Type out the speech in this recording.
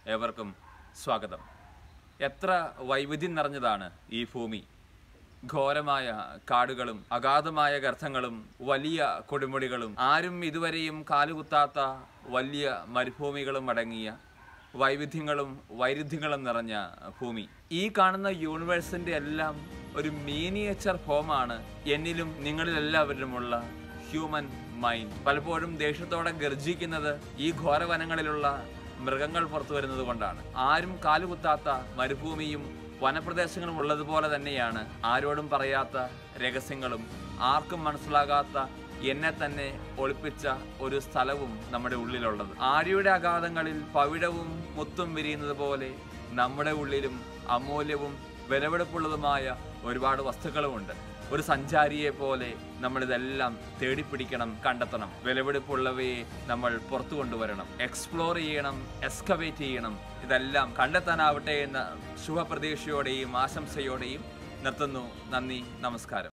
ഏവർക്കും സ്വാഗതം. എത്ര വൈവിധ്യം നിറഞ്ഞതാണ് ഈ ഭൂമി. ഘോരമായ കാടുകളും അഗാധമായ ഗർത്തങ്ങളും വലിയ കൊടുമുടികളും ആരും ഇതുവരെയും കാലുകുത്താത്ത വലിയ മരുഭൂമികളും അടങ്ങിയ വൈവിധ്യങ്ങളും വൈരുദ്ധ്യങ്ങളും നിറഞ്ഞ ഭൂമി. ഈ കാണുന്ന യൂണിവേഴ്സിൻ്റെ എല്ലാം ഒരു മിനിയേച്ചർ ഫോമാണ് എന്നിലും നിങ്ങളിലെല്ലാവരിലുമുള്ള ഹ്യൂമൻ മൈൻഡ്. പലപ്പോഴും ദേഷ്യത്തോടെ ഗർജിക്കുന്നത് ഈ ഘോരവനങ്ങളിലുള്ള മൃഗങ്ങൾ പുറത്തു വരുന്നത് കൊണ്ടാണ്. ആരും കാലുകുത്താത്ത മരുഭൂമിയും വനപ്രദേശങ്ങളും ഉള്ളതുപോലെ തന്നെയാണ് ആരോടും പറയാത്ത രഹസ്യങ്ങളും ആർക്കും മനസ്സിലാകാത്ത എന്നെ തന്നെ ഒളിപ്പിച്ച ഒരു സ്ഥലവും നമ്മുടെ ഉള്ളിലുള്ളത്. ആര്യയുടെ അഗാധങ്ങളിൽ പവിഴവും മുത്തും വിരിയുന്നത് പോലെ നമ്മുടെ ഉള്ളിലും അമൂല്യവും വിലപിടിപ്പുള്ളതുമായ ഒരുപാട് വസ്തുക്കളുമുണ്ട്. ഒരു സഞ്ചാരിയെ പോലെ നമ്മളിതെല്ലാം തേടിപ്പിടിക്കണം, കണ്ടെത്തണം. വിലപിടിപ്പുള്ളവയെ നമ്മൾ പുറത്തു കൊണ്ടുവരണം, എക്സ്പ്ലോർ ചെയ്യണം, എക്സ്കവേറ്റ് ചെയ്യണം. ഇതെല്ലാം കണ്ടെത്താനാവട്ടെ എന്ന ശുഭപ്രതീക്ഷയോടെയും ആശംസയോടെയും നിർത്തുന്നു. നന്ദി, നമസ്കാരം.